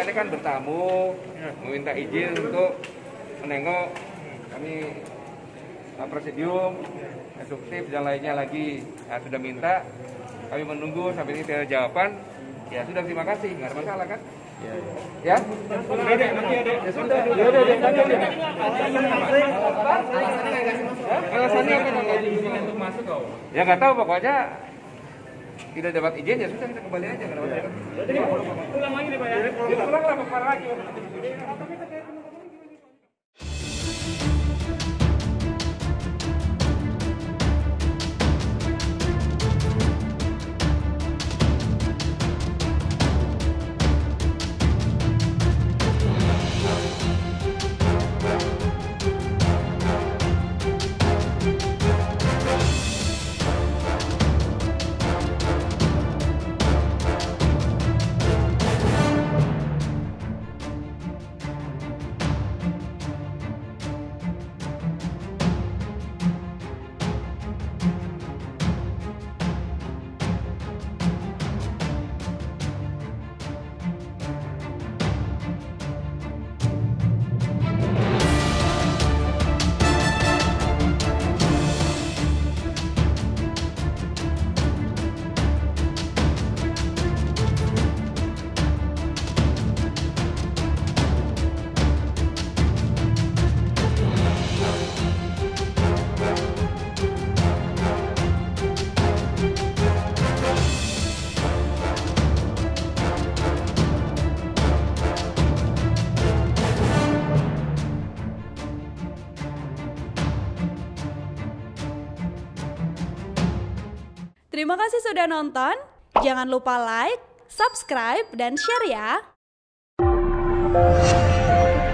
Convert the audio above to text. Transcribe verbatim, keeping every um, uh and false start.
ini kan bertamu, meminta izin untuk menengok kami presidium, eksekutif dan lainnya lagi. Nah, sudah minta, kami menunggu sampai ini tidak ada jawaban. Ya sudah, terima kasih, nggak ada masalah kan? Ya. Ya? Sudah deh, nanti ada. Ya sudah. Ya udah deh, nanti ada. Alasannya apa? Nggak diizin untuk masuk kau? Ya nggak tahu, pokoknya tidak dapat izin ya sudah, kita kembali aja, nggak ada masalah. Jadi pulang lagi nih Pak ya? Pulang lah, pulang lagi. Terima kasih sudah nonton. Jangan lupa like, subscribe, dan share ya.